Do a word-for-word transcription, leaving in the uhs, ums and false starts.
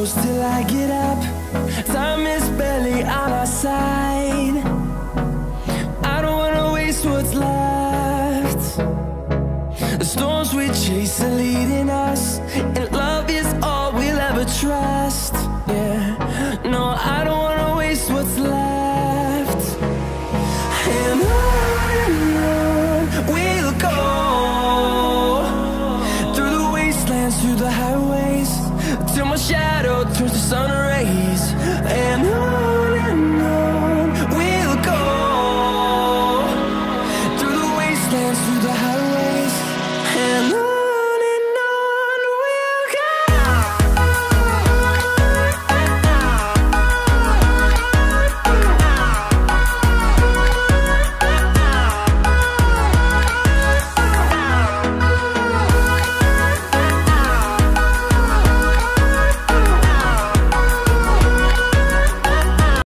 close till I get up. Time is barely on our side. I don't wanna waste what's left. The storms we chase are leading